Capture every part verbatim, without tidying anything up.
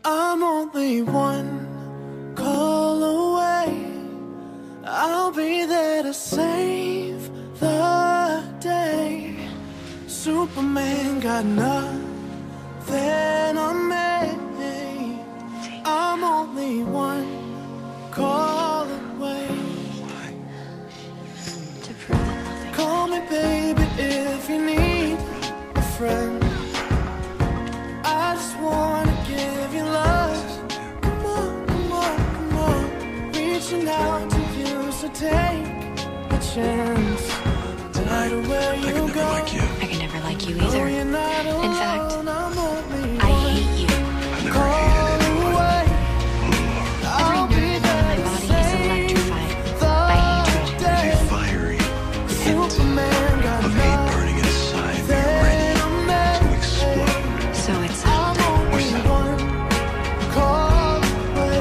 I'm only one call away. I'll be there to save the day. Superman got nothing on me. I'm only one call away. To prove that nothing. Call me baby if you need a friend. I just wanna give you love. Come on, come on, come on. Reaching out to you, so take a chance. No matter where you I can never go, like you. I can never like you no, either. you're not alone. In fact, I'm only I one hate you. I've never call hated anyone. away. Every I'll be nerve in there my to body is save electrified the by hatred. day. A fiery hint Superman got of hate burning inside me, ready to explode. So it's I'm out there. only one call away.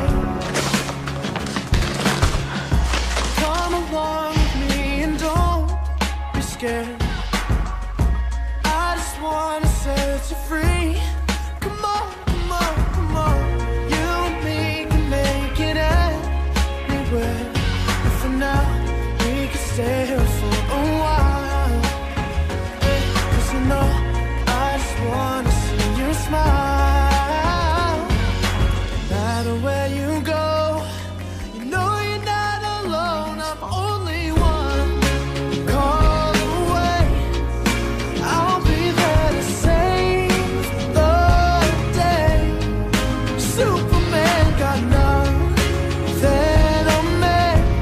Come along with me and don't be scared. I just wanna set you free. Come on, come on, come on. You and me can make it anywhere. And for now, we can stay here for a while. Hey, 'cause you know, I just wanna see you smile. No matter where you go, you know you're not alone. I'm only one call away. I'll be there to save the day. Superman got nothing on me.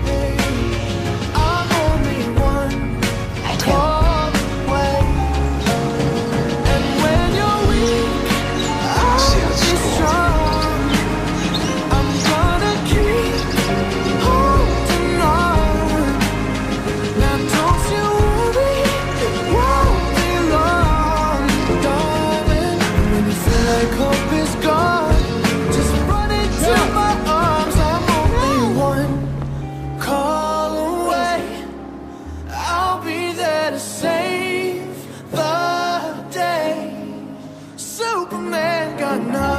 I'm only one I do. call away. And when you're weak, I'll See, it's be cool. strong. I'm gonna keep holding on. Now don't you worry, it won't be long, darling. When you feel like hope is gone, just run into my arms. I'm only one call away. I'll be there to save the day. Superman got nothing.